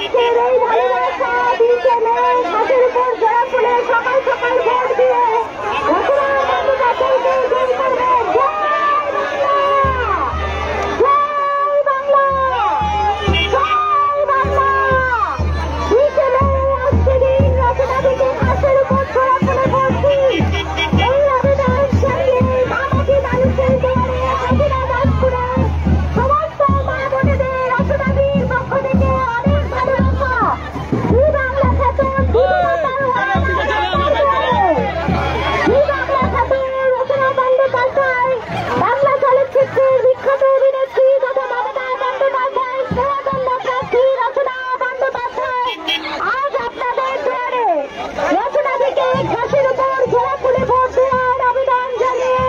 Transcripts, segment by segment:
আজকের এই ভালোবাসা দিতে নেই হাতের উপর জড়া ফুলে সকাল সকাল ভোট দিয়ে রচনা বন্দ্যোপাধ্যায়কে জয় করবেন। জয় বাংলা, জয় বাংলা। দিতে নেই আজকে দিন রচনা দিকে হাতের উপর জড়া ফুলে ভোট দিই। এই আবেদন জানিয়ে মামাটি মানুষের দুয়ারে হাজিরা দাসপুরে সমস্ত মা বোনেদের রচনাদির পক্ষ থেকে অনেক ভালোবাসা। দুই বাংলা খাতুন রচনা বন্দ্যোপাধ্যায়, বাংলা চলচ্চিত্রের বিখ্যাত অভিনেত্রী তথা মমতা বন্দ্যোপাধ্যায় স্নেহাদণ্ড প্রার্থী রচনা বন্দ্যোপাধ্যায় আজ আপনাদের দুয়ারে রচনা থেকে ঘাসের উপর ঘোড়া ফুলে ভোট দেওয়ার আবেদন জানিয়ে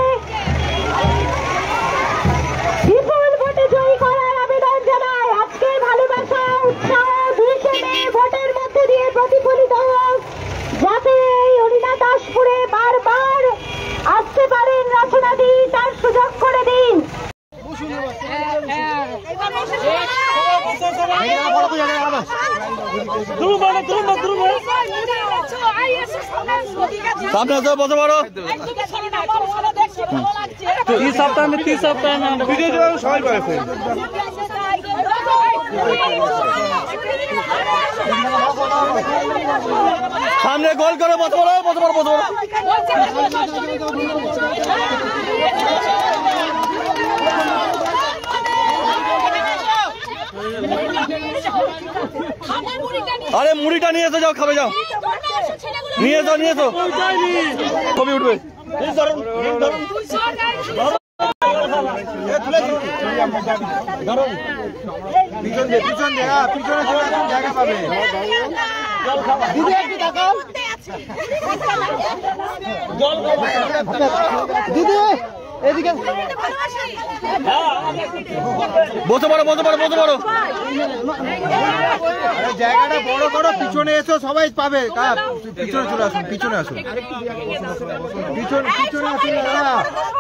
বিপুল ভোটে জয়ী করার আবেদন জানায়। আজকের ভালোবাসা উৎসাহ দুইশে মে ভোটের মধ্যে দিয়ে প্রতিফলিত হোক, যাতে এই হরিণা দাসপুরে বারবার আসতে পারেন রচনাদি তার সুযোগ করে দিন। सामने से बस बड़ो तीस सप्ताह में वीडियो जो सबाई पाइছে सामने गोल करो बस बड़ो अरे मुड़ीटा নিয়ে এসো যাও খাবে যাও নিয়ে এসো কবি উঠবে পিছনে জায়গা পাবে দিদি এদিকে বসে পড়ো জায়গাটা বড় করো, পিছনে এসো সবাই পাবে। পিছনে চলে আসুন, পিছনে আসুন দাদা।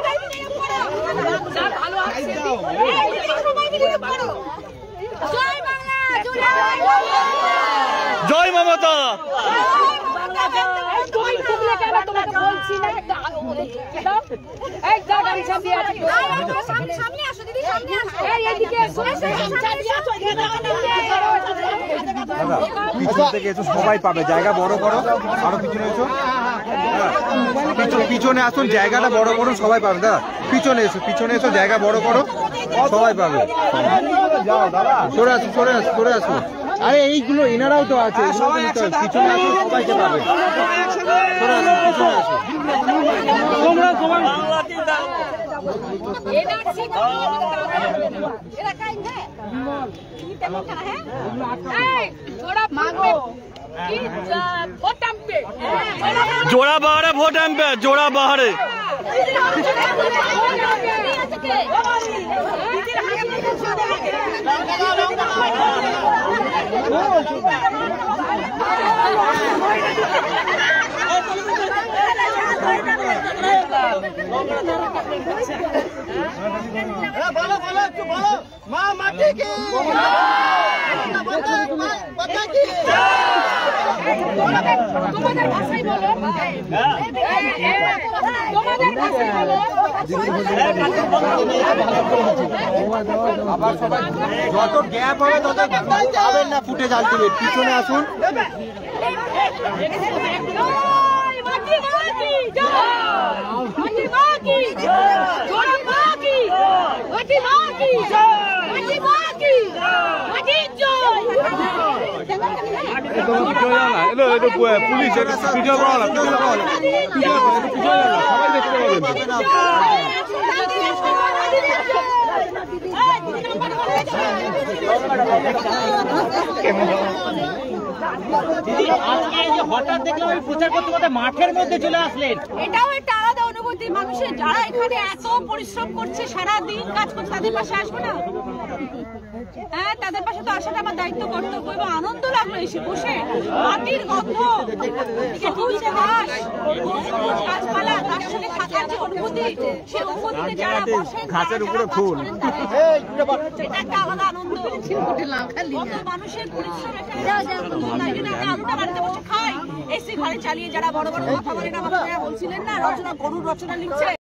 জয় মমতা। পিছন থেকে এসো সবাই পাবে, জায়গা বড় করো, আরো পিছনে এসো, পিছনে আসুন, জায়গাটা বড় করুন, সবাই পাবে। দাদা পিছনে এসো জায়গা বড় করো, সবাই পাবে। সরে আসুন। আরে এইগুলো এনারাও তো আছে, পিছনে আসুন, সবাইকে পাবে। সরে আসুন, পিছনে আসুন। जोड़ा बाहर है वोट टाइम पे, जोड़ा बाहर है। बोलो माँ माटी की তোমাদের ভাষায় বলো, আবার সবাই যত গ্যাপ হবে তত পাবেন না ফুটে যাবে। পিছনে আসুন। পুলিশ ভিডিও করা সবাই দেখতে দিদি আজকে এই যে হঠাৎ দেখলাম আমি প্রচার করতে করতে মাঠের মধ্যে চলে আসলেন, এটাও একটা আলাদা অনুভূতি। জাতি মানুষের যারা এখানে এত পরিশ্রম করছে, সারাদিন কাজ করছে, তাদের পাশে আসবে না? হ্যাঁ, তাদের পাশে তো আসাটা আমার দায়িত্ব, কর্তব্য। এবং আনন্দ লাগলো এসে বসে, মাটির গন্ধ, সবুজ ঘাস, সবুজ গাছপালা, তার সঙ্গে থাকার যে অনুভূতি, সেই অনুভূতিতে যারা বসেন, ঘাসের উপরে ফুল, এটা একটা আলাদা আনন্দ। কত মানুষের পরিশ্রম এখানে, তাই জন্য আমরা আলুটা বাড়িতে বসে খাই, এসি ঘরে চালিয়ে। যারা বড় বড় কথা বলেন, আমাকে বলছিলেন না, রচনা গরুর রচনা লিখছে।